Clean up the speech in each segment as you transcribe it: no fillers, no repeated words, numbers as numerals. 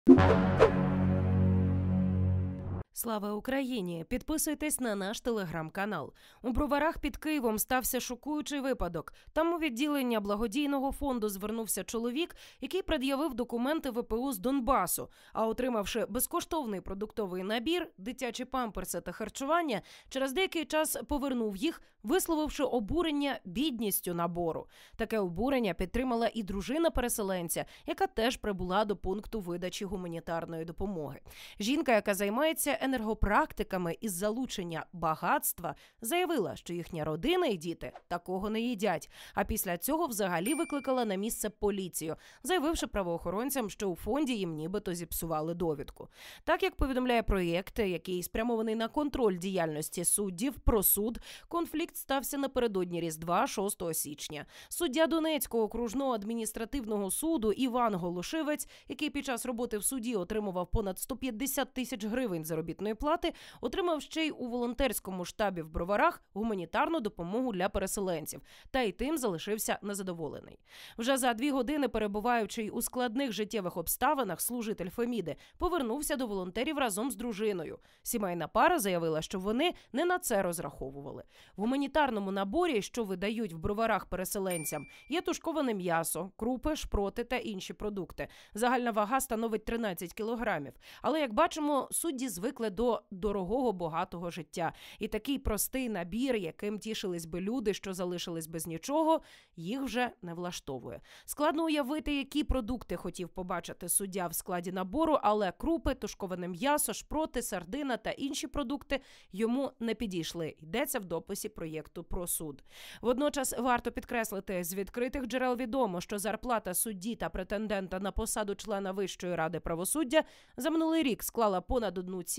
Слава Україні! Підписуйтесь на наш телеграм-канал. У Броварах під Києвом стався шокуючий випадок. Там у відділення благодійного фонду звернувся чоловік, який пред'явив документи ВПО з Донбасу, а отримавши безкоштовний продуктовий набір, дитячі памперси та харчування, через деякий час повернув їх, висловивши обурення бідністю набору. Таке обурення підтримала і дружина переселенця, яка теж прибула до пункту видачі гуманітарної допомоги. Жінка, яка займається енергопрактиками із залучення багатства, заявила, що їхня родина і діти такого не їдять, а після цього взагалі викликала на місце поліцію, заявивши правоохоронцям, що у фонді їм нібито зіпсували довідку. Так, як повідомляє проєкт, який спрямований на контроль діяльності суддів, «Просуд», конфлікт стався напередодні Різдва 6 січня. Суддя Донецького окружного адміністративного суду Іван Голошевець, який під час роботи в суді отримував понад 150 тисяч гривень заробітної плати, отримав ще й у волонтерському штабі в Броварах гуманітарну допомогу для переселенців. Та й тим залишився незадоволений. Вже за 2 години, перебуваючи у складних життєвих обставинах, служитель Феміди повернувся до волонтерів разом з дружиною. Сімейна пара заявила, що вони не на це розраховували. В гуманітарному наборі, що видають в Броварах переселенцям, є тушковане м'ясо, крупи, шпроти та інші продукти. Загальна вага становить 13 кілограмів. Але, як бачимо, судді звикли до дорогого, багатого життя. І такий простий набір, яким тішились би люди, що залишились без нічого, їх вже не влаштовує. Складно уявити, які продукти хотів побачити суддя в складі набору, але крупи, тушковане м'ясо, шпроти, сардина та інші продукти йому не підійшли. Йдеться в дописі проєкту «Просуд». Водночас варто підкреслити, з відкритих джерел відомо, що зарплата судді та претендента на посаду члена Вищої ради правосуддя за минулий рік склала понад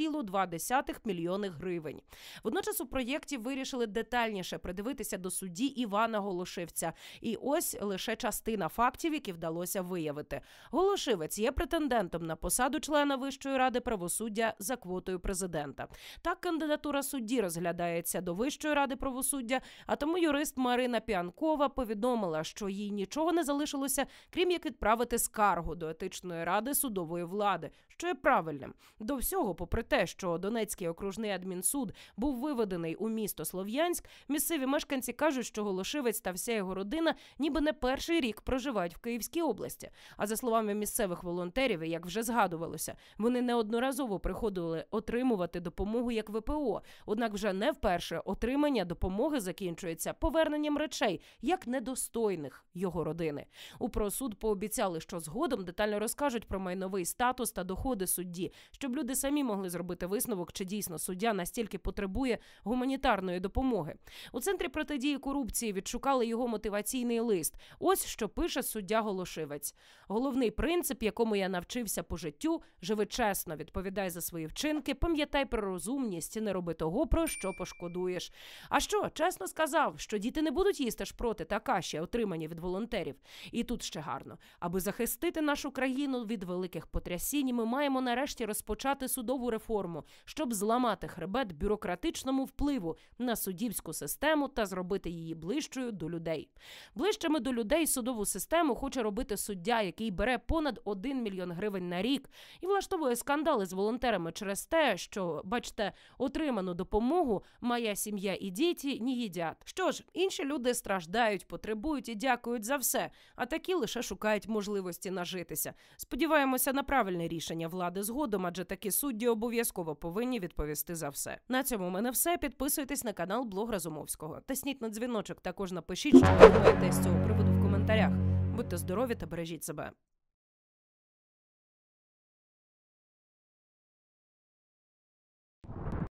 1,2 мільйони гривень. Водночас у проєкті вирішили детальніше придивитися до судді Івана Голошевця. І ось лише частина фактів, які вдалося виявити. Голошевець є претендентом на посаду члена Вищої ради правосуддя за квотою президента. Так, кандидатура судді розглядається до Вищої ради правосуддя, а тому юрист Марина Піанкова повідомила, що їй нічого не залишилося, крім як відправити скаргу до етичної ради судової влади, що є правильним. До всього, попри те, що Донецький окружний адмінсуд був виведений у місто Слов'янськ, місцеві мешканці кажуть, що Голошевець та вся його родина ніби не перший рік проживають в Київській області. А за словами місцевих волонтерів, як вже згадувалося, вони неодноразово приходили отримувати допомогу як ВПО. Однак вже не вперше отримання допомоги закінчується поверненням речей, як недостойних його родини. У «Просуд» пообіцяли, що згодом детально розкажуть про майновий статус та доходи судді, щоб люди самі могли зробити висновок, чи дійсно суддя настільки потребує гуманітарної допомоги. У Центрі протидії корупції відшукали його мотиваційний лист. Ось що пише суддя Голошевець. «Головний принцип, якому я навчився по життю – живи чесно, відповідай за свої вчинки, пам'ятай про розумність і не роби того, про що пошкодуєш». А що, чесно сказав, що діти не будуть їсти шпроти та каші, отримані від волонтерів. І тут ще гарно. Аби захистити нашу країну від великих потрясінь, ми маємо нарешті розпочати судову реформу, щоб зламати хребет бюрократичному впливу на суддівську систему та зробити її ближчою до людей. Ближчими до людей судову систему хоче робити суддя, який бере понад 1 мільйон гривень на рік і влаштовує скандали з волонтерами через те, що, бачите, отриману допомогу «моя сім'я і діти не їдять». Що ж, інші люди страждають, потребують і дякують за все, а такі лише шукають можливості нажитися. Сподіваємося на правильне рішення влади згодом, адже такі судді обов'язково повинні відповісти за все. На цьому у мене все. Підписуйтесь на канал Блог Разумовського. Тисніть на дзвіночок, також напишіть, що ви думаєте з цього приводу в коментарях. Будьте здорові та бережіть себе.